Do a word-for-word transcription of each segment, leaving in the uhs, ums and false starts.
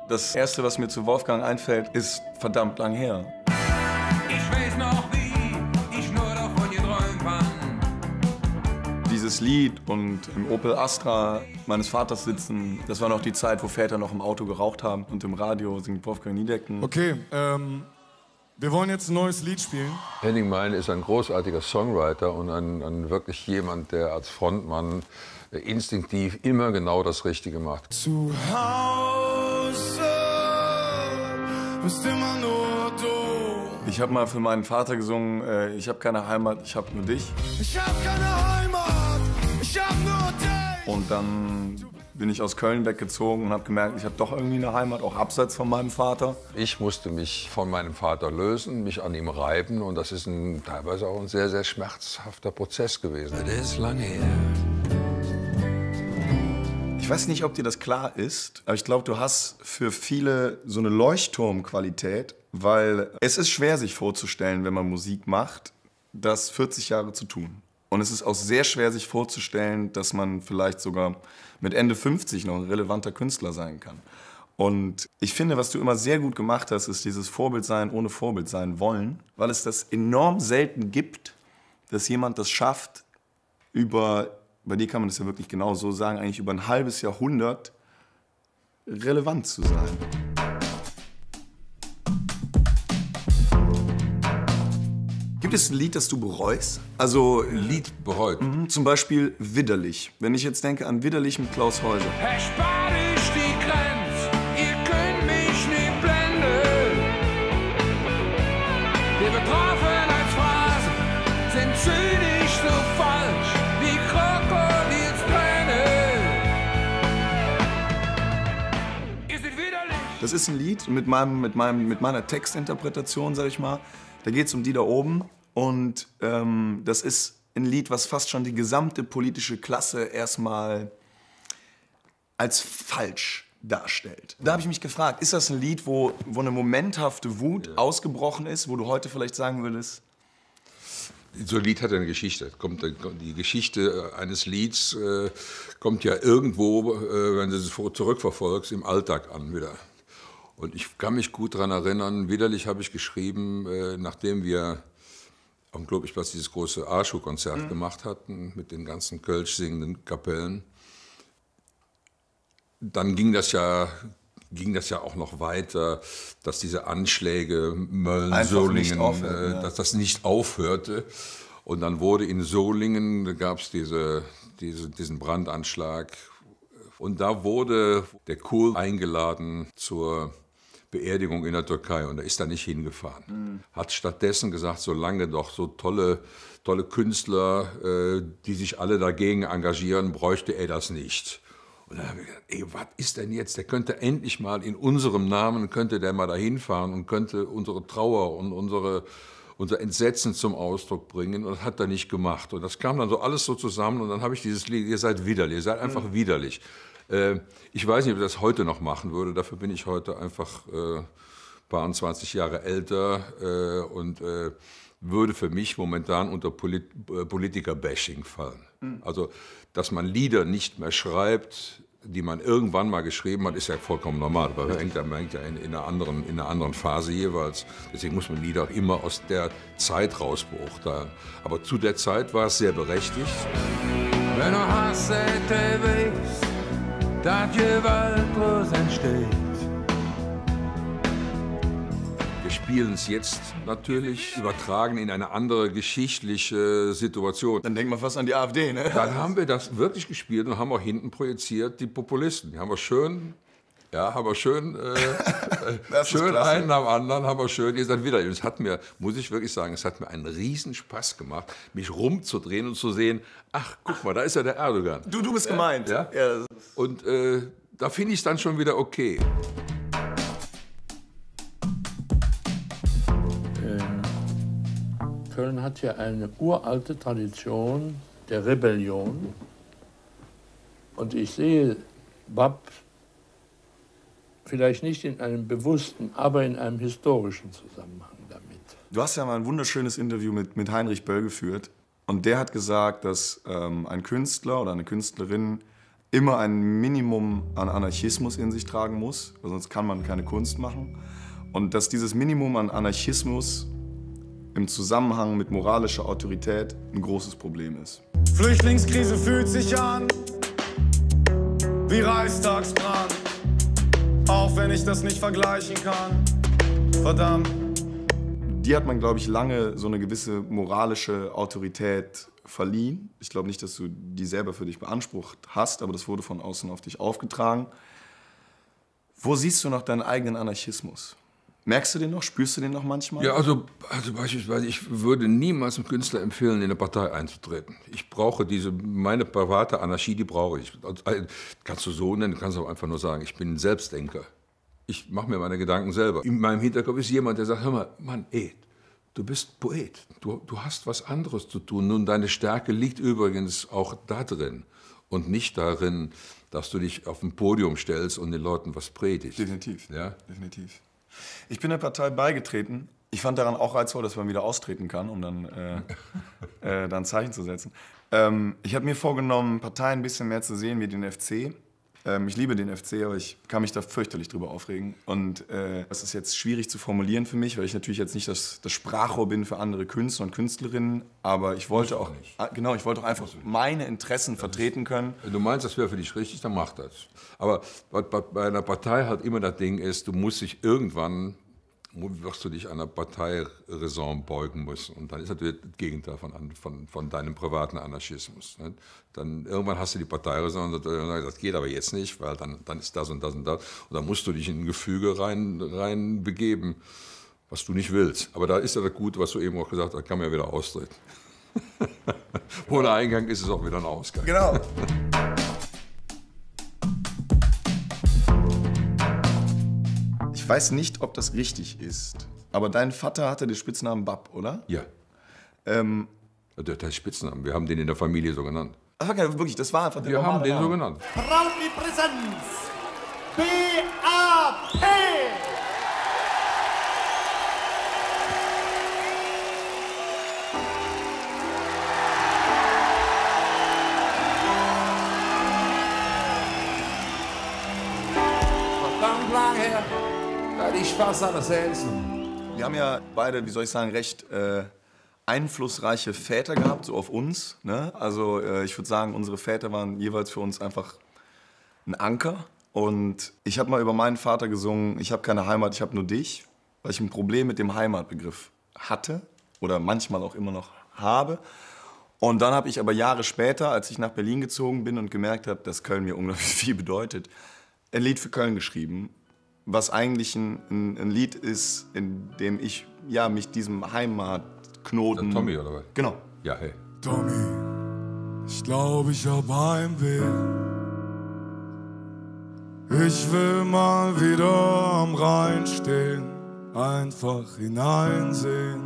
Das Erste, was mir zu Wolfgang einfällt, ist verdammt lang her. Ich weiß noch, wie ich nur davon geträumt habe. Dieses Lied und im Opel Astra meines Vaters sitzen, das war noch die Zeit, wo Väter noch im Auto geraucht haben und im Radio singt Wolfgang Niedecken. Okay, ähm, wir wollen jetzt ein neues Lied spielen. Henning Mein ist ein großartiger Songwriter und ein, ein wirklich jemand, der als Frontmann instinktiv immer genau das Richtige macht. Zu Hause bist immer nur du. Ich habe mal für meinen Vater gesungen, äh, ich habe keine Heimat, ich habe nur dich. Ich hab keine Heimat, ich hab nur dich. Und dann bin ich aus Köln weggezogen und habe gemerkt, ich habe doch irgendwie eine Heimat, auch abseits von meinem Vater. Ich musste mich von meinem Vater lösen, mich an ihm reiben und das ist ein, teilweise auch ein sehr, sehr schmerzhafter Prozess gewesen. Das ist lange her. Ich weiß nicht, ob dir das klar ist, aber ich glaube, du hast für viele so eine Leuchtturmqualität, weil es ist schwer, sich vorzustellen, wenn man Musik macht, das vierzig Jahre zu tun. Und es ist auch sehr schwer, sich vorzustellen, dass man vielleicht sogar mit Ende fünfzig noch ein relevanter Künstler sein kann. Und ich finde, was du immer sehr gut gemacht hast, ist dieses Vorbild sein, ohne Vorbild sein wollen, weil es das enorm selten gibt, dass jemand das schafft, über, bei dir kann man das ja wirklich genau so sagen, eigentlich über ein halbes Jahrhundert relevant zu sein. Gibt es ein Lied, das du bereust? Also Lied bereut. Mhm, zum Beispiel Widderlich. Wenn ich jetzt denke an Widderlich mit Klaus Heuser. Herr Spanisch die Grenz, ihr könnt mich nicht blenden. Wir betroffen als Phrasen sind zynisch so falsch wie Krokodilstränen. Ist es widerlich? Das ist ein Lied mit, meinem, mit, meinem, mit meiner Textinterpretation, sag ich mal. Da geht es um die da oben. Und ähm, das ist ein Lied, was fast schon die gesamte politische Klasse erstmal als falsch darstellt. Da habe ich mich gefragt, ist das ein Lied, wo, wo eine momenthafte Wut ja. ausgebrochen ist, wo du heute vielleicht sagen würdest? So ein Lied hat ja eine Geschichte. Kommt, die Geschichte eines Lieds äh, kommt ja irgendwo, äh, wenn du es zurückverfolgst, im Alltag an wieder. Und ich kann mich gut daran erinnern, Widderlich habe ich geschrieben, äh, nachdem wir am Globisplatz dieses große Arschu-Konzert mhm. gemacht hatten, mit den ganzen Kölsch singenden Kapellen. Dann ging das ja, ging das ja auch noch weiter, dass diese Anschläge Mölln, Solingen, aufhört, ja. dass das nicht aufhörte. Und dann wurde in Solingen, da gab es diese, diese, diesen Brandanschlag. Und da wurde der Kohl eingeladen zur Beerdigung in der Türkei und er ist da nicht hingefahren. Mhm. Hat stattdessen gesagt, solange doch so tolle, tolle Künstler, äh, die sich alle dagegen engagieren, bräuchte er das nicht. Und dann habe ich gedacht, ey, was ist denn jetzt? Der könnte endlich mal in unserem Namen, könnte der mal da hinfahren und könnte unsere Trauer und unsere, unser Entsetzen zum Ausdruck bringen. Und das hat er nicht gemacht. Und das kam dann so alles so zusammen und dann habe ich dieses Lied, ihr seid widerlich, ihr seid einfach mhm. widerlich. Ich weiß nicht, ob ich das heute noch machen würde. Dafür bin ich heute einfach äh, paar zwanzig Jahre älter äh, und äh, würde für mich momentan unter Polit äh, Politiker-Bashing fallen. Mhm. Also, dass man Lieder nicht mehr schreibt, die man irgendwann mal geschrieben hat, ist ja vollkommen normal. Weil man hängt ja, man hängt ja in, in, einer anderen, in einer anderen Phase jeweils. Deswegen muss man Lieder auch immer aus der Zeit raus beurteilen. Aber zu der Zeit war es sehr berechtigt. Wenn du hast, dass Gewalt bloß entsteht. Wir spielen es jetzt natürlich, übertragen in eine andere geschichtliche Situation. Dann denkt man fast an die AfD, ne? Dann haben wir das wirklich gespielt und haben auch hinten projiziert die Populisten. Die haben wir schön, ja, haben wir schön, äh, schön einen nach dem anderen, haben wir schön, ihr seid wieder. Und es hat mir, muss ich wirklich sagen, es hat mir einen riesen Spaß gemacht, mich rumzudrehen und zu sehen, ach, guck mal, da ist ja der Erdogan. Du, du bist ja, gemeint. Ja? Ja. Und äh, da finde ich es dann schon wieder okay. Ähm, Köln hat ja eine uralte Tradition der Rebellion. Und ich sehe Bab vielleicht nicht in einem bewussten, aber in einem historischen Zusammenhang damit. Du hast ja mal ein wunderschönes Interview mit, mit Heinrich Böll geführt. Und der hat gesagt, dass ähm, ein Künstler oder eine Künstlerin immer ein Minimum an Anarchismus in sich tragen muss, weil sonst kann man keine Kunst machen. Und dass dieses Minimum an Anarchismus im Zusammenhang mit moralischer Autorität ein großes Problem ist. Flüchtlingskrise fühlt sich an wie Reichstagsbrand, auch wenn ich das nicht vergleichen kann. Verdammt. Die hat man, glaube ich, lange so eine gewisse moralische Autorität verliehen. Ich glaube nicht, dass du die selber für dich beansprucht hast, aber das wurde von außen auf dich aufgetragen. Wo siehst du noch deinen eigenen Anarchismus? Merkst du den noch? Spürst du den noch manchmal? Ja, also, also beispielsweise, ich würde niemals einem Künstler empfehlen, in eine Partei einzutreten. Ich brauche diese, meine private Anarchie, die brauche ich. Also, kannst du so nennen, kannst du auch einfach nur sagen, ich bin ein Selbstdenker. Ich mache mir meine Gedanken selber. In meinem Hinterkopf ist jemand, der sagt, hör mal, Mann, ey, du bist Poet, du, du hast was anderes zu tun. Nun, deine Stärke liegt übrigens auch da drin und nicht darin, dass du dich auf ein Podium stellst und den Leuten was predigst. Definitiv, ja? Definitiv. Ich bin der Partei beigetreten. Ich fand daran auch reizvoll, dass man wieder austreten kann, um dann, äh, äh, dann ein Zeichen zu setzen. Ähm, ich habe mir vorgenommen, Parteien ein bisschen mehr zu sehen wie den F C. Ähm, ich liebe den F C, aber ich kann mich da fürchterlich drüber aufregen. Und äh, das ist jetzt schwierig zu formulieren für mich, weil ich natürlich jetzt nicht das, das Sprachrohr bin für andere Künstler und Künstlerinnen. Aber ich wollte auch, ah, genau, ich wollte auch einfach meine Interessen vertreten können. Wenn du meinst, das wäre für dich richtig, dann mach das. Aber bei einer Partei halt immer das Ding ist, du musst dich irgendwann, wirst du dich einer Parteiräson beugen müssen. Und dann ist natürlich das Gegenteil von, von, von deinem privaten Anarchismus. Ne? Dann irgendwann hast du die Parteiräson und sagst, das geht aber jetzt nicht, weil dann, dann ist das und das und das. Und dann musst du dich in ein Gefüge rein, rein begeben, was du nicht willst. Aber da ist ja das Gute, was du eben auch gesagt hast, da kann man ja wieder austreten. Ohne Eingang ist es auch wieder ein Ausgang. Genau. Ich weiß nicht, ob das richtig ist, aber dein Vater hatte den Spitznamen Bab, oder? Ja. Ähm, der, der Spitznamen, wir haben den in der Familie so genannt. Ach, okay, wirklich, das war einfach der Wir haben den Name. so genannt. Proudly Präsenz. B A P. Verdammt lang her, da ich fast alles hältst. Wir haben ja beide, wie soll ich sagen, recht äh, einflussreiche Väter gehabt, so auf uns. Ne? Also äh, ich würde sagen, unsere Väter waren jeweils für uns einfach ein Anker. Und ich habe mal über meinen Vater gesungen, ich habe keine Heimat, ich habe nur dich, weil ich ein Problem mit dem Heimatbegriff hatte oder manchmal auch immer noch habe. Und dann habe ich aber Jahre später, als ich nach Berlin gezogen bin und gemerkt habe, dass Köln mir unglaublich viel bedeutet, ein Lied für Köln geschrieben, was eigentlich ein, ein, ein Lied ist, in dem ich ja, mich diesem Heimatknoten... Ist das Tommy, oder was? Genau. Ja, hey. Tommy, ich glaube, ich hab Heimweh. Ich will mal wieder am Rhein stehen, einfach hineinsehen,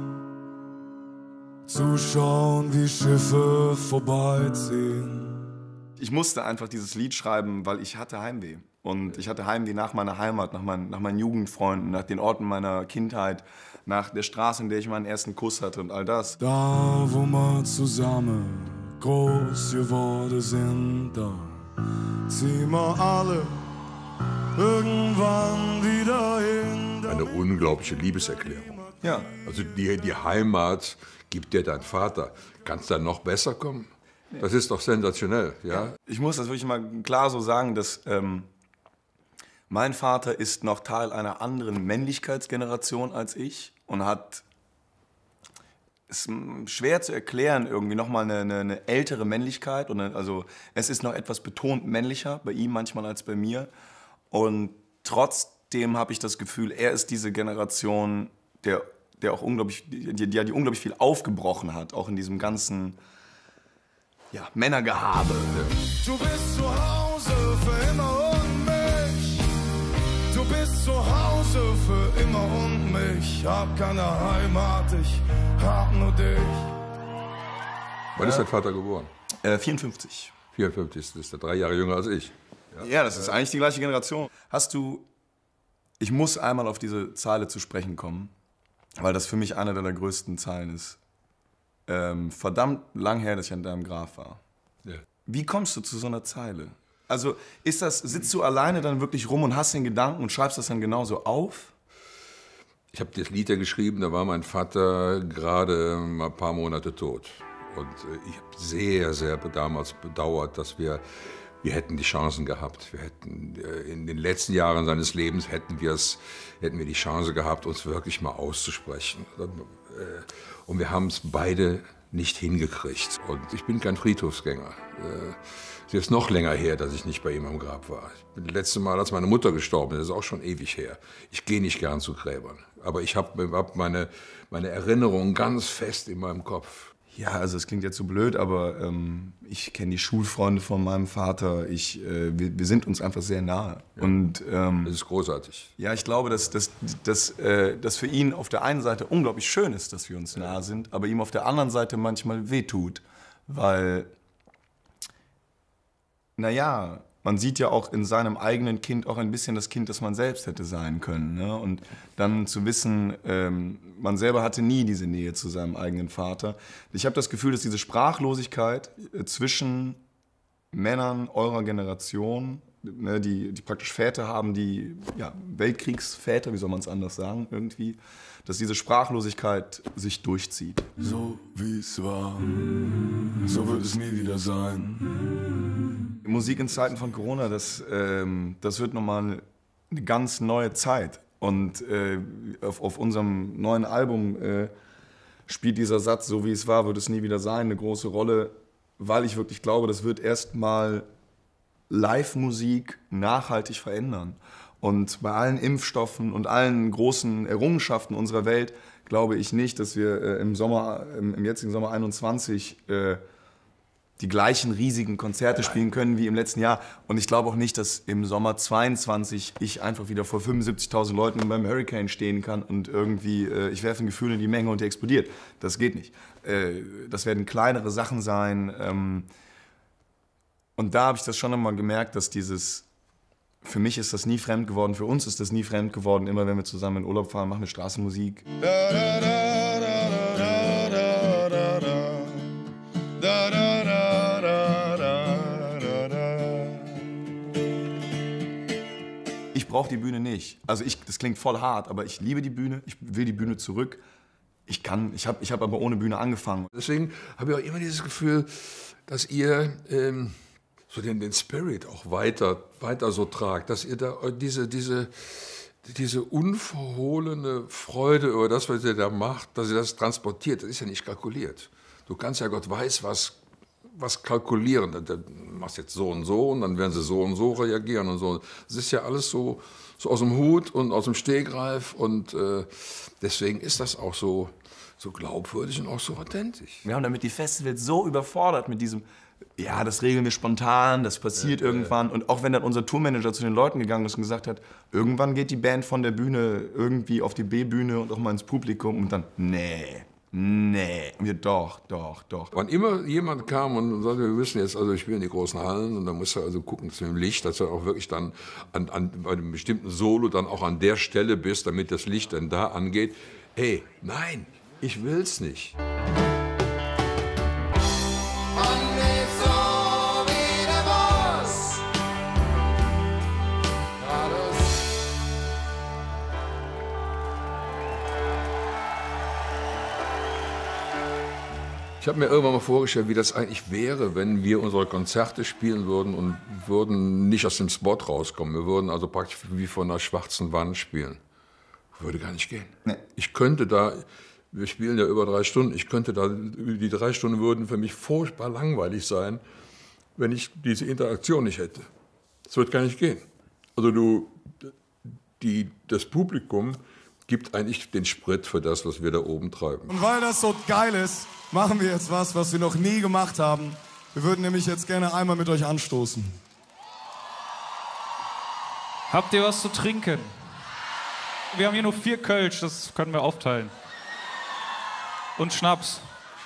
zuschauen, wie Schiffe vorbeiziehen. Ich musste einfach dieses Lied schreiben, weil ich hatte Heimweh. Und ich hatte Heimweh nach meiner Heimat, nach, mein, nach meinen Jugendfreunden, nach den Orten meiner Kindheit, nach der Straße, in der ich meinen ersten Kuss hatte und all das. Da, wo wir zusammen groß geworden sind, da ziehen wir alle irgendwann wieder hin. Eine unglaubliche Liebeserklärung. Ja. Also die, die Heimat gibt dir dein Vater. Kann es dann noch besser kommen? Das ist doch sensationell, ja? Ich muss das wirklich mal klar so sagen, dass ähm, mein Vater ist noch Teil einer anderen Männlichkeitsgeneration als ich und hat, es ist schwer zu erklären, irgendwie nochmal eine, eine, eine ältere Männlichkeit. Und eine, also es ist noch etwas betont männlicher bei ihm manchmal als bei mir. Und trotzdem habe ich das Gefühl, er ist diese Generation, der, der auch unglaublich, die, die, die unglaublich viel aufgebrochen hat, auch in diesem ganzen ja, Männergehabe. Du bist zu Hause für immer und mich. Du bist zu Hause für immer und mich. Hab keine Heimat, ich hab nur dich. Wann ist dein Vater geboren? Äh, vierundfünfzig. vierundfünfzig, das ist er drei Jahre jünger als ich. Ja. ja, das ist eigentlich die gleiche Generation. Hast du, ich muss einmal auf diese Zeile zu sprechen kommen, weil das für mich eine deiner größten Zeilen ist. Ähm, verdammt lang her, dass ich an deinem Grab war. Ja. Wie kommst du zu so einer Zeile? Also ist das, sitzt du alleine dann wirklich rum und hast den Gedanken und schreibst das dann genauso auf? Ich habe das Lied ja geschrieben, da war mein Vater gerade mal ein paar Monate tot. Und ich habe sehr, sehr damals bedauert, dass wir, wir hätten die Chancen gehabt. Wir hätten in den letzten Jahren seines Lebens hätten wir es, hätten wir die Chance gehabt, uns wirklich mal auszusprechen. Und wir haben es beide nicht hingekriegt. Und ich bin kein Friedhofsgänger. Es ist noch länger her, dass ich nicht bei ihm am Grab war. Ich bin das letzte Mal, als meine Mutter gestorben ist, das ist auch schon ewig her. Ich gehe nicht gern zu Gräbern. Aber ich habe hab meine, meine Erinnerungen ganz fest in meinem Kopf. Ja, also es klingt jetzt so blöd, aber ähm, ich kenne die Schulfreunde von meinem Vater. Ich, äh, wir, wir sind uns einfach sehr nahe. Ja. Und, ähm, das ist großartig. Ja, ich glaube, dass das dass, äh, dass für ihn auf der einen Seite unglaublich schön ist, dass wir uns nahe sind, aber ihm auf der anderen Seite manchmal wehtut, weil, naja, man sieht ja auch in seinem eigenen Kind auch ein bisschen das Kind, das man selbst hätte sein können. Ne? Und dann zu wissen, ähm, man selber hatte nie diese Nähe zu seinem eigenen Vater. Ich habe das Gefühl, dass diese Sprachlosigkeit äh, zwischen Männern eurer Generation, ne, die, die praktisch Väter haben, die ja, Weltkriegsväter, wie soll man es anders sagen, irgendwie, dass diese Sprachlosigkeit sich durchzieht. So wie es war, so wird es nie wieder sein. Musik in Zeiten von Corona, das, ähm, das wird nochmal eine ganz neue Zeit. Und äh, auf, auf unserem neuen Album äh, spielt dieser Satz, so wie es war, wird es nie wieder sein, eine große Rolle, weil ich wirklich glaube, das wird erstmal Live-Musik nachhaltig verändern. Und bei allen Impfstoffen und allen großen Errungenschaften unserer Welt glaube ich nicht, dass wir äh, im Sommer, im, im jetzigen Sommer einundzwanzig äh, die gleichen riesigen Konzerte spielen können wie im letzten Jahr. Und ich glaube auch nicht, dass im Sommer zweiundzwanzig ich einfach wieder vor fünfundsiebzigtausend Leuten beim Hurricane stehen kann und irgendwie, äh, ich werfe ein Gefühl in die Menge und die explodiert. Das geht nicht. Äh, das werden kleinere Sachen sein. Ähm, und da habe ich das schon einmal gemerkt, dass dieses, für mich ist das nie fremd geworden, für uns ist das nie fremd geworden. Immer wenn wir zusammen in Urlaub fahren, machen wir Straßenmusik. Da, da, da, da, da, da, da, da. Da, da, da, da, da, da. Ich brauche die Bühne nicht. Also ich, das klingt voll hart, aber ich liebe die Bühne. Ich will die Bühne zurück. Ich kann, ich habe ich hab aber ohne Bühne angefangen. Deswegen habe ich auch immer dieses Gefühl, dass ihr ähm, so den, den Spirit auch weiter, weiter so tragt, dass ihr da diese, diese, diese unverhohlene Freude über das, was ihr da macht, dass ihr das transportiert. Das ist ja nicht kalkuliert. Du kannst ja, Gott weiß, was, was kalkulieren. Du machst jetzt so und so und dann werden sie so und so reagieren und so. Das ist ja alles so, so aus dem Hut und aus dem Stegreif und äh, deswegen ist das auch so, so glaubwürdig und auch so authentisch. Wir haben damit die Festivals so überfordert mit diesem, ja, das regeln wir spontan, das passiert äh, irgendwann. Und auch wenn dann unser Tourmanager zu den Leuten gegangen ist und gesagt hat, irgendwann geht die Band von der Bühne irgendwie auf die B-Bühne und auch mal ins Publikum und dann, nee. Nee, und wir doch, doch, doch. Wann immer jemand kam und sagte, wir müssen jetzt, also ich spiele in die großen Hallen und dann musst du also gucken zu dem Licht, dass du auch wirklich dann an, an, bei einem bestimmten Solo dann auch an der Stelle bist, damit das Licht dann da angeht. Hey, nein, ich will's nicht. Ich habe mir irgendwann mal vorgestellt, wie das eigentlich wäre, wenn wir unsere Konzerte spielen würden und würden nicht aus dem Spot rauskommen. Wir würden also praktisch wie vor einer schwarzen Wand spielen. Würde gar nicht gehen. Nee. Ich könnte da, wir spielen ja über drei Stunden, ich könnte da, die drei Stunden würden für mich furchtbar langweilig sein, wenn ich diese Interaktion nicht hätte. Das wird gar nicht gehen. Also du, die, das Publikum gibt eigentlich den Sprit für das, was wir da oben treiben. Und weil das so geil ist, machen wir jetzt was, was wir noch nie gemacht haben. Wir würden nämlich jetzt gerne einmal mit euch anstoßen. Habt ihr was zu trinken? Wir haben hier nur vier Kölsch, das können wir aufteilen. Und Schnaps.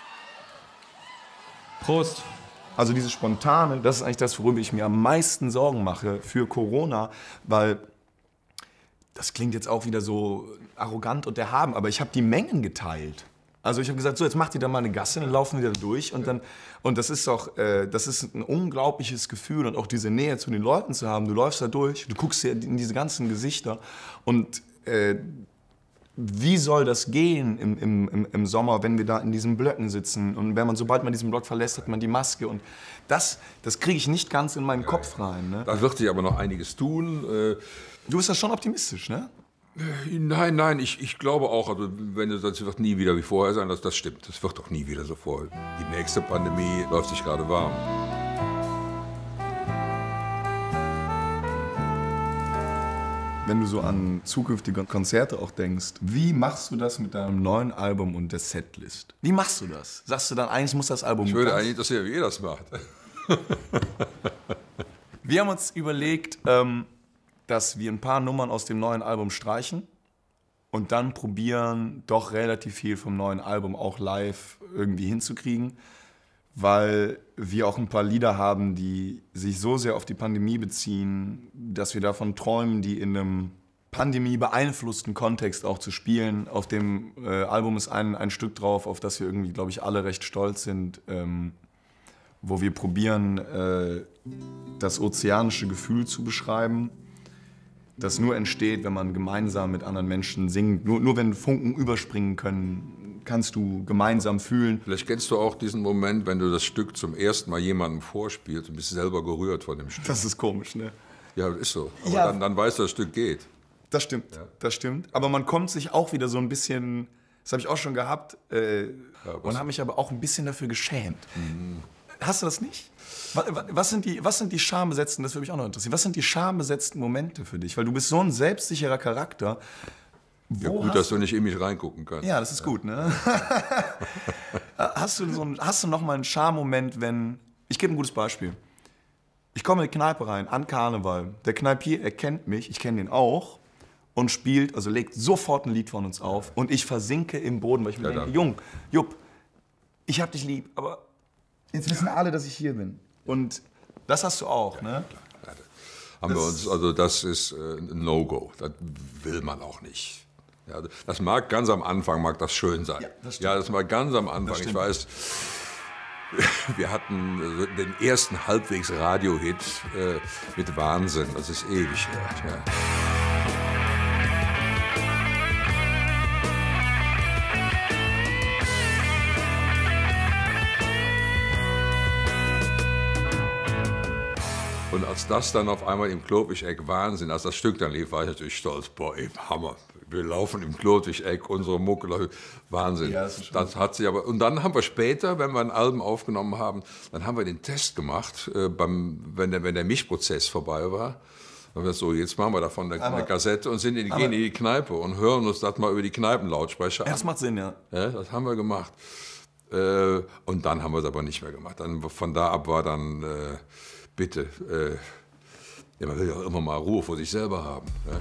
Prost. Also dieses Spontane, das ist eigentlich das, worüber ich mir am meisten Sorgen mache für Corona, weil das klingt jetzt auch wieder so arrogant und erhaben, aber ich habe die Mengen geteilt. Also ich habe gesagt, so jetzt macht ihr da mal eine Gasse, dann laufen wir da durch und dann und das ist doch, äh, das ist ein unglaubliches Gefühl und auch diese Nähe zu den Leuten zu haben. Du läufst da durch, du guckst dir in diese ganzen Gesichter und äh, wie soll das gehen im, im, im Sommer, wenn wir da in diesen Blöcken sitzen und wenn man, sobald man diesen Block verlässt, hat man die Maske und das, das kriege ich nicht ganz in meinen Kopf rein. Ne? Da wird sich aber noch einiges tun. Äh, du bist ja schon optimistisch, ne? Nein, nein, ich, ich glaube auch, also wenn du, das wird nie wieder wie vorher sein, das, das stimmt. Das wird doch nie wieder so vor. Die nächste Pandemie läuft sich gerade warm. Wenn du so an zukünftige Konzerte auch denkst, wie machst du das mit deinem neuen Album und der Setlist? Wie machst du das? Sagst du dann, eigentlich muss das Album... Ich würde eigentlich interessieren, wie ihr das macht. Wir haben uns überlegt, ähm, dass wir ein paar Nummern aus dem neuen Album streichen und dann probieren, doch relativ viel vom neuen Album auch live irgendwie hinzukriegen, weil wir auch ein paar Lieder haben, die sich so sehr auf die Pandemie beziehen, dass wir davon träumen, die in einem pandemiebeeinflussten Kontext auch zu spielen. Auf dem äh, Album ist ein, ein Stück drauf, auf das wir irgendwie, glaube ich, alle recht stolz sind, ähm, wo wir probieren, äh, das ozeanische Gefühl zu beschreiben, das nur entsteht, wenn man gemeinsam mit anderen Menschen singt. Nur, nur wenn Funken überspringen können, kannst du gemeinsam fühlen. Vielleicht kennst du auch diesen Moment, wenn du das Stück zum ersten Mal jemandem vorspielst und bist selber gerührt von dem Stück. Das ist komisch, ne? Ja, ist so. Aber ja. dann, dann weißt du, das Stück geht. Das stimmt, ja. das stimmt. Aber man kommt sich auch wieder so ein bisschen, das habe ich auch schon gehabt, äh, ja, und habe mich aber auch ein bisschen dafür geschämt. Mhm. Hast du das nicht? Was sind die, was sind die schambesetzten, das würde mich auch noch interessieren, was sind die schambesetzten Momente für dich? Weil du bist so ein selbstsicherer Charakter. Wo ja, gut, dass du nicht in mich reingucken kannst. Ja, das ist ja. gut, ne? Hast du, so ein, hast du noch mal einen Charmoment, wenn... Ich gebe ein gutes Beispiel. Ich komme in die Kneipe rein, an Karneval. Der Kneipier erkennt mich, ich kenne den auch, und spielt, also legt sofort ein Lied von uns auf. Und ich versinke im Boden, weil ich mir ja, denke, Jung, Jupp, ich hab dich lieb, aber jetzt wissen alle, dass ich hier bin. Und das hast du auch, ja, ne? Klar. Haben das wir uns, also das ist ein No-Go. Das will man auch nicht. Ja, das mag ganz am Anfang, mag das schön sein. Ja, das, ja, das mag ganz am Anfang. Ich weiß, wir hatten den ersten halbwegs Radio-Hit äh, mit Wahnsinn. Das ist ewig her. Ja. Und als das dann auf einmal im Klotwig-Eck Wahnsinn, als das Stück dann lief, war ich natürlich stolz. Boah, ey, Hammer. Wir laufen im Klotwig-Eck, unsere Mucke, Wahnsinn. Ja, das, das hat sich aber, und dann haben wir später, wenn wir ein Album aufgenommen haben, dann haben wir den Test gemacht, äh, beim, wenn, der, wenn der Mischprozess vorbei war. Dann haben wir so, jetzt machen wir davon eine, eine Kassette und sind in, gehen in die Kneipe und hören uns das mal über die Kneipenlautsprecher an. Das macht Sinn, ja. Ja, das haben wir gemacht. Äh, und dann haben wir es aber nicht mehr gemacht. Dann, von da ab war dann... Äh, Bitte, äh, ja, man will ja auch immer mal Ruhe vor sich selber haben. Ja.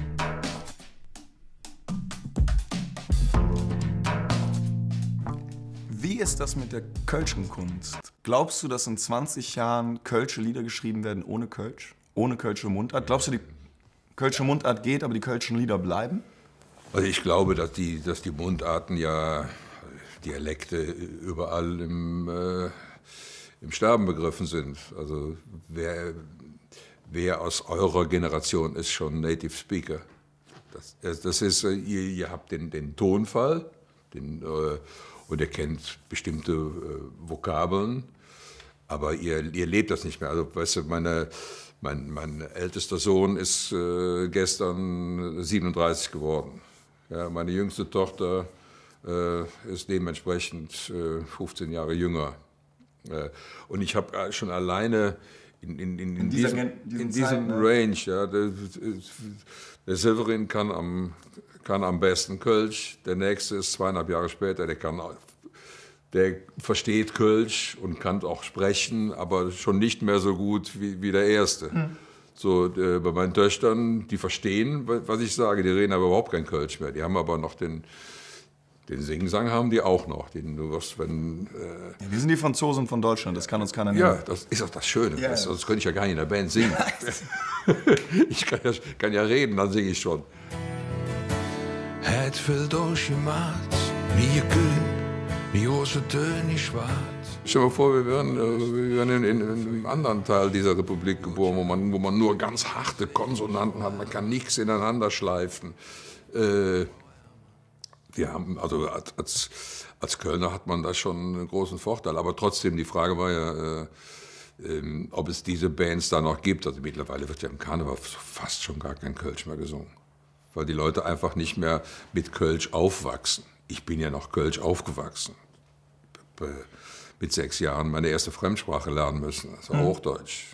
Wie ist das mit der Kölschen Kunst? Glaubst du, dass in zwanzig Jahren Kölsche Lieder geschrieben werden ohne Kölsch? Ohne Kölsche Mundart? Glaubst du, die Kölsche Mundart geht, aber die Kölschen Lieder bleiben? Also ich glaube, dass die, dass die Mundarten ja, Dialekte überall im... Äh, im Sterben begriffen sind. Also wer, wer aus eurer Generation ist schon Native Speaker? Das, das ist, ihr, ihr habt den, den Tonfall den, äh, und ihr kennt bestimmte äh, Vokabeln, aber ihr, ihr lebt das nicht mehr. Also weißt du, meine, mein, mein ältester Sohn ist äh, gestern siebenunddreißig geworden. Ja, meine jüngste Tochter äh, ist dementsprechend äh, fünfzehn Jahre jünger. Und ich habe schon alleine in, in, in, in diesem, diesen in diesem Zeit, ne? Range, ja, der, der Severin kann am, kann am besten Kölsch, der nächste ist zweieinhalb Jahre später, der, kann, der versteht Kölsch und kann auch sprechen, aber schon nicht mehr so gut wie, wie der erste. Hm. So, äh, bei meinen Töchtern, die verstehen, was ich sage, die reden aber überhaupt kein Kölsch mehr, die haben aber noch den... Den Singsang haben die auch noch. Den, du wirst, wenn, äh ja, wir sind die Franzosen von Deutschland, das kann uns keiner nehmen. Ja, das ist auch das Schöne. Ja, das, sonst könnte ich ja gar nicht in der Band singen. Ich kann ja, kann ja reden, dann singe ich schon. Het veel doosje maat, nie grün, nie große Töne, nie schwarz. Stell dir mal vor, wir wären, wir wären in, in, in einem anderen Teil dieser Republik geboren, wo man, wo man nur ganz harte Konsonanten hat, man kann nichts ineinander schleifen. Äh, wir haben, also als, als Kölner hat man da schon einen großen Vorteil, aber trotzdem, die Frage war ja, äh, äh, ob es diese Bands da noch gibt. Also mittlerweile wird ja im Karneval fast schon gar kein Kölsch mehr gesungen, weil die Leute einfach nicht mehr mit Kölsch aufwachsen. Ich bin ja noch Kölsch aufgewachsen. Mit sechs Jahren meine erste Fremdsprache lernen müssen, also mhm. Hochdeutsch.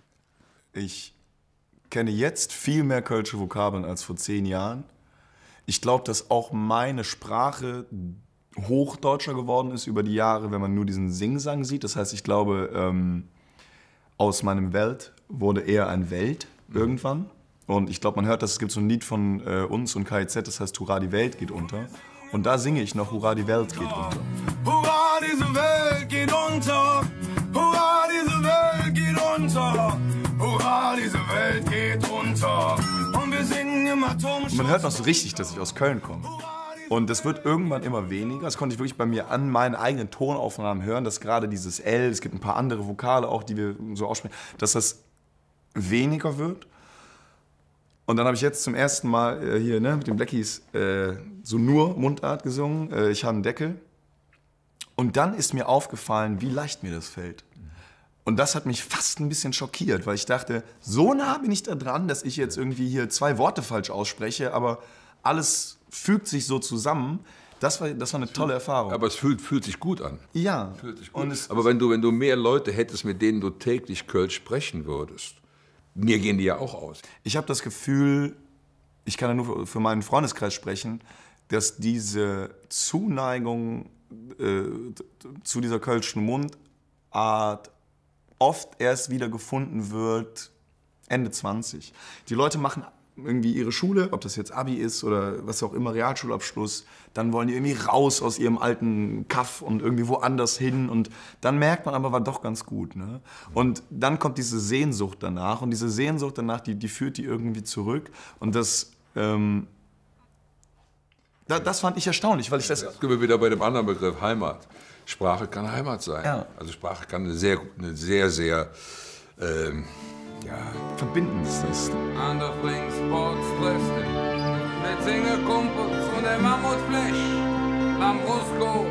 Ich kenne jetzt viel mehr kölsche Vokabeln als vor zehn Jahren. Ich glaube, dass auch meine Sprache hochdeutscher geworden ist über die Jahre, wenn man nur diesen Singsang sieht. Das heißt, ich glaube, ähm, aus meinem Welt wurde eher ein Welt mhm. irgendwann. Und ich glaube, man hört, dass es gibt so ein Lied von äh, uns und K I Z, das heißt Hurra, die Welt geht unter. Und da singe ich noch Hurra, die Welt geht unter. Hurra, diese Welt geht unter. Hurra, diese Welt geht unter. Hurra, diese Welt geht unter. Und wir singen im Atomschutz. Und man hört noch so richtig, dass ich aus Köln komme. Und das wird irgendwann immer weniger. Das konnte ich wirklich bei mir an meinen eigenen Tonaufnahmen hören, dass gerade dieses L, es gibt ein paar andere Vokale auch, die wir so aussprechen, dass das weniger wird. Und dann habe ich jetzt zum ersten Mal äh, hier ne, mit den Blackies äh, so nur Mundart gesungen. Äh, ich habe einen Deckel. Und dann ist mir aufgefallen, wie leicht mir das fällt. Und das hat mich fast ein bisschen schockiert, weil ich dachte, so nah bin ich da dran, dass ich jetzt irgendwie hier zwei Worte falsch ausspreche, aber alles fügt sich so zusammen. Das war, das war eine tolle Erfahrung. Aber es fühlt, fühlt sich gut an. Ja. Fühlt sich gut. Und es, aber wenn du, wenn du mehr Leute hättest, mit denen du täglich Kölsch sprechen würdest, mir gehen die ja auch aus. Ich habe das Gefühl, ich kann ja nur für meinen Freundeskreis sprechen, dass diese Zuneigung äh, zu dieser kölschen Mundart oft erst wieder gefunden wird Ende zwanzig. Die Leute machen irgendwie ihre Schule, ob das jetzt Abi ist oder was auch immer, Realschulabschluss, dann wollen die irgendwie raus aus ihrem alten Kaff und irgendwie woanders hin und dann merkt man aber, war doch ganz gut. Ne? Und dann kommt diese Sehnsucht danach und diese Sehnsucht danach, die, die führt die irgendwie zurück und das, ähm, da, das fand ich erstaunlich, weil ich das... Jetzt sind wir wieder bei dem anderen Begriff, Heimat. Sprache kann Heimat sein. Ja. Also Sprache kann eine sehr, eine sehr, sehr ähm, ja, verbindend ist. An der Flingsportströste mit Singekumpels und der Mammutfleisch, Lambrusco.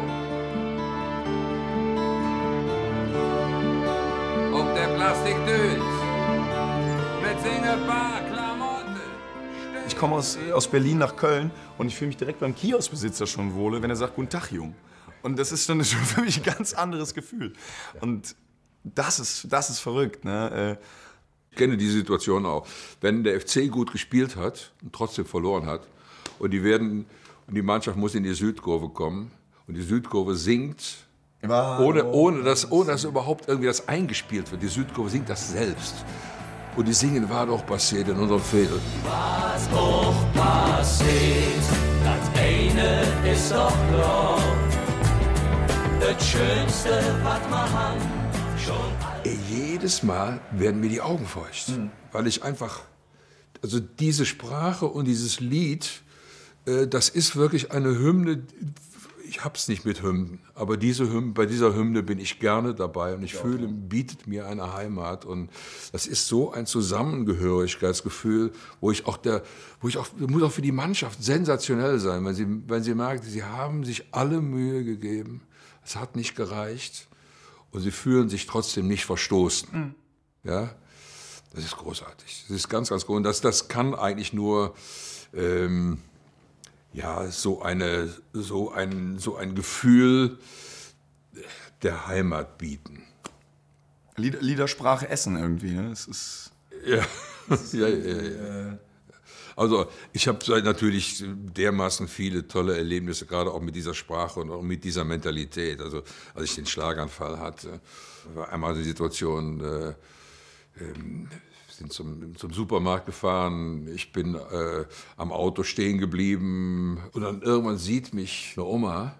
Ob der Plastikdöns mit Singepaar Klamotte. Ich komme aus, aus Berlin nach Köln und ich fühle mich direkt beim Kioskbesitzer schon wohl, wenn er sagt, guten Tag, Jung. Und das ist dann schon für mich ein ganz anderes Gefühl. Und das ist, das ist verrückt. Ne? Ich kenne die Situation auch. Wenn der F C gut gespielt hat und trotzdem verloren hat und die, werden, und die Mannschaft muss in die Südkurve kommen und die Südkurve singt, ohne, ohne, dass, ohne dass überhaupt irgendwie das eingespielt wird. Die Südkurve singt das selbst. Und die singen, war doch passiert in unserem Viertel. Was doch passiert, das eine ist doch klar. Das Schönste, was man hat, schon Ey, jedes Mal werden mir die Augen feucht, mhm. weil ich einfach, also diese Sprache und dieses Lied, äh, das ist wirklich eine Hymne, ich hab's nicht mit Hymnen, aber diese Hymne, bei dieser Hymne bin ich gerne dabei und ich ja, fühle, bietet mir eine Heimat und das ist so ein Zusammengehörigkeitsgefühl, wo ich auch der, wo ich auch, muss auch für die Mannschaft sensationell sein, wenn sie, wenn sie merkt, sie haben sich alle Mühe gegeben. Es hat nicht gereicht und sie fühlen sich trotzdem nicht verstoßen. Mhm. Ja, das ist großartig. Das ist ganz, ganz groß. Und das, das kann eigentlich nur ähm, ja, so, eine, so, ein, so ein Gefühl der Heimat bieten. Lieder, Liedersprache Essen irgendwie, ne? Das ist, ja. Das ist ja, ja, ja. Äh, Also ich habe natürlich dermaßen viele tolle Erlebnisse, gerade auch mit dieser Sprache und auch mit dieser Mentalität. Also als ich den Schlaganfall hatte, war einmal eine Situation, äh, äh, sind zum, zum Supermarkt gefahren, ich bin äh, am Auto stehen geblieben und dann irgendwann sieht mich eine Oma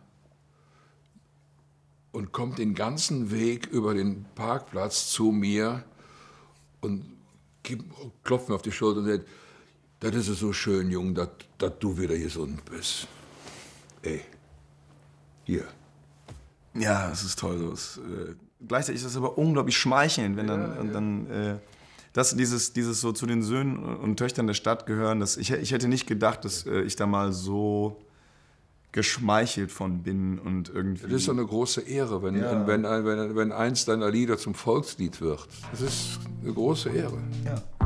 und kommt den ganzen Weg über den Parkplatz zu mir und gibt, klopft mir auf die Schulter und sagt, das ist so schön, Jung, dass du wieder gesund bist. Ey, hier. Ja, es ist toll. So. Es, äh, gleichzeitig ist es aber unglaublich schmeichelnd, wenn dann, ja, und dann äh, dass dieses, dieses so zu den Söhnen und Töchtern der Stadt gehören. Dass ich, ich hätte nicht gedacht, dass äh, ich da mal so geschmeichelt von bin und irgendwie. Das ist so eine große Ehre, wenn, ja. wenn, wenn, wenn, wenn eins deiner Lieder zum Volkslied wird. Das ist eine große Ehre. Ja.